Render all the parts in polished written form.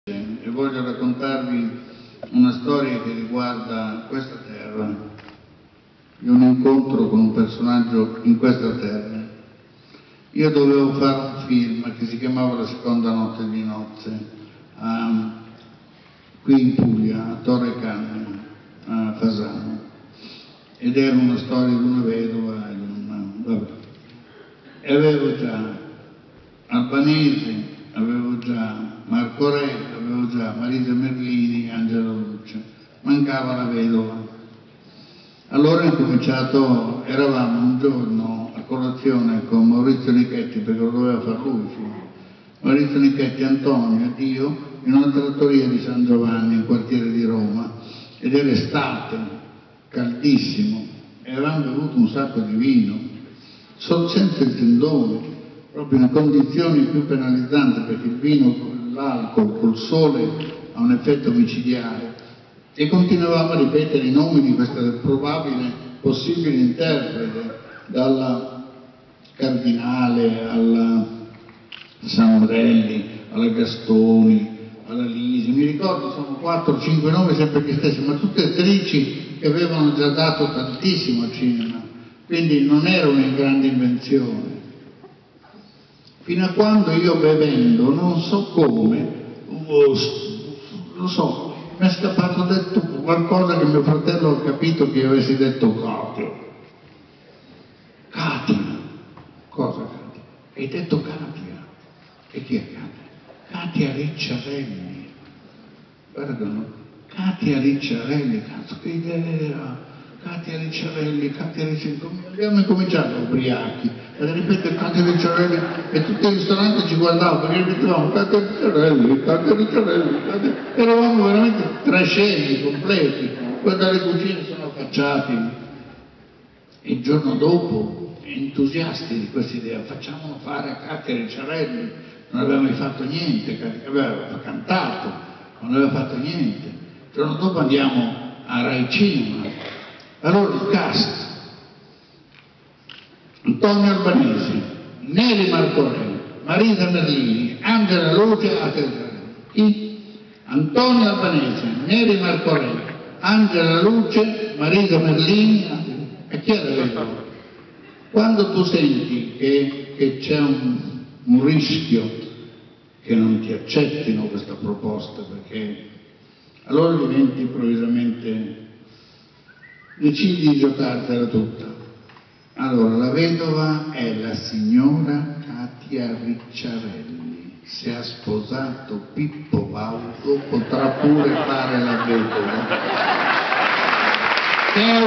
E voglio raccontarvi una storia che riguarda questa terra, di un incontro con un personaggio in questa terra. Io dovevo fare un film che si chiamava La seconda notte di nozze, qui in Puglia, a Torre Canne, a Fasano, ed era una storia di una vedova e avevo già Albanese, avevo già Marco Re, avevo già Marisa Merlini, Angela Luce, mancava la vedova. Allora ho incominciato, eravamo un giorno a colazione con Maurizio Nichetti, perché lo doveva fare lui, Maurizio Nichetti, Antonio ed io, in una trattoria di San Giovanni, in quartiere di Roma, ed era estate, caldissimo, e avevamo bevuto un sacco di vino, senza il tendone, proprio in condizioni più penalizzanti, perché il vino, l'alcol, col sole ha un effetto micidiale, e continuavamo a ripetere i nomi di questa probabile possibile interprete, dalla Cardinale alla Sambrelli, alla Gastoni, alla Lisi, mi ricordo sono 4-5 nomi sempre gli stessi, ma tutte attrici che avevano già dato tantissimo al cinema, quindi non era una grande invenzione. Fino a quando io, bevendo, non so come, lo so, mi è scappato detto qualcosa che mio fratello ha capito che io avessi detto Katia. Katia. Cosa Katia? Hai detto Katia. E chi è Katia? Katia Ricciarelli. Guardano, Katia Ricciarelli, cazzo che idea. Katia Ricciarelli, Katia Ricciarelli. Abbiamo incominciato ubriachi a ripetere Katia Ricciarelli, e tutti i ristoranti ci guardavano perché ripetevamo Katia Ricciarelli, Katia Ricciarelli, eravamo veramente trasceni completi. Poi dalle cucine sono affacciati, e il giorno dopo, entusiasti di questa idea, facciamolo fare a Katia Ricciarelli. Non aveva mai fatto niente, aveva cantato, non aveva fatto niente. Il giorno dopo andiamo a Rai Cinema. Allora il cast: Antonio Albanese, Neri Marco Re, Marisa Merlini, Angela Luce, chi? Antonio Albanese, Neri Marco Re, Angela Luce, Marisa Merlini, e chi è la vedova? Quando tu senti che c'è un rischio che non ti accettino questa proposta, perché allora diventi improvvisamente, decidi di giocartela tutta. Allora, la vedova è la signora Katia Ricciarelli. Se ha sposato Pippo Baudo potrà pure fare la vedova. Che è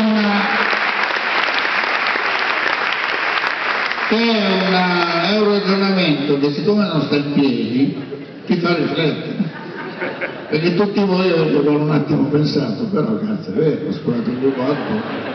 un ragionamento che, siccome non sta in piedi, ti fa riflettere. Perché tutti voi avete per un attimo pensato, però cazzo è vero, ho sposato due volte.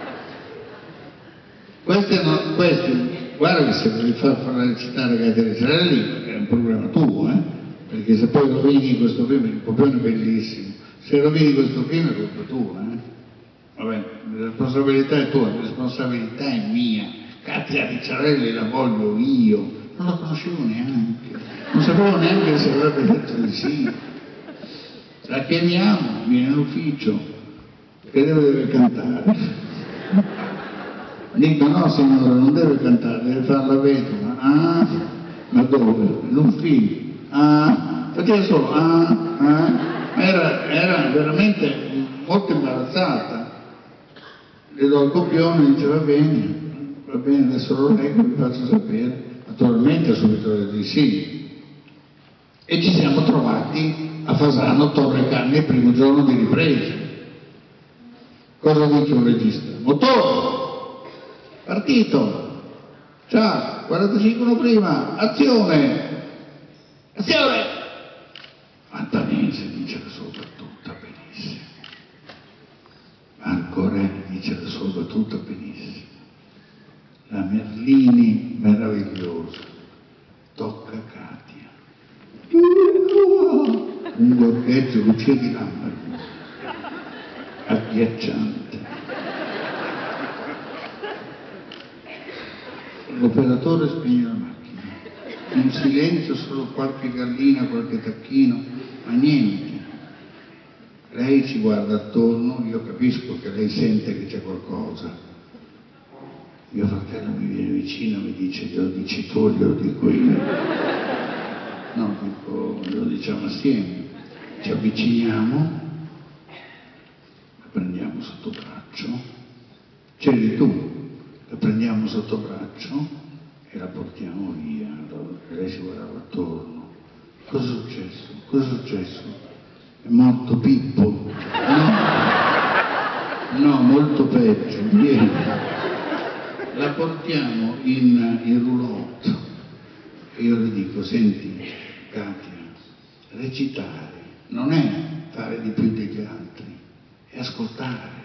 Questi, guarda che se devi far recitare Katia Ricciarelli è un problema tuo, perché se poi rovini questo film, il copione è bellissimo, se rovini questo film è colpa tua, Vabbè, la responsabilità è tua, la responsabilità è mia. Katia Ricciarelli la voglio io, non la conoscevo neanche, non sapevo neanche se avrebbe detto di sì. La chiamiamo, viene in ufficio, che deve cantare. Dico no signora, non deve cantare, deve fare la vedova. Ah, ma dove? In un film. Ah, faceva solo era veramente molto imbarazzata. Le do il copione, dice va bene, adesso lo leggo e vi faccio sapere. Naturalmente subito detto di sì. E ci siamo trovati a Fasano, Torre Canne, il primo giorno di ripresa. Cosa dice un regista? Motore! Partito! Ciao, 45 prima, azione! Azione! Albanese dice la sua battuta benissimo. Marco Re dice la sua battuta benissimo. La Merlini meravigliosa. Tocca Katia. Un gorgheggio, luce di lampada. Agghiacciante. L'operatore spegne la macchina, in silenzio, solo qualche gallina, qualche tacchino, ma niente. Lei si guarda attorno, io capisco che lei sente che c'è qualcosa. Mio fratello mi viene vicino e mi dice: glielo dici tu, glielo dico io. No, dico, lo diciamo assieme. Ci avviciniamo, la prendiamo sotto braccio, c'eri tu, la prendiamo sotto braccio e la portiamo via. Allora, lei si guardava attorno. Cosa è successo? Cosa è successo? È morto Pippo? No, molto peggio. Vieni. La portiamo in roulotte e io le dico: senti Katia, recitare non è fare di più degli altri, è ascoltare.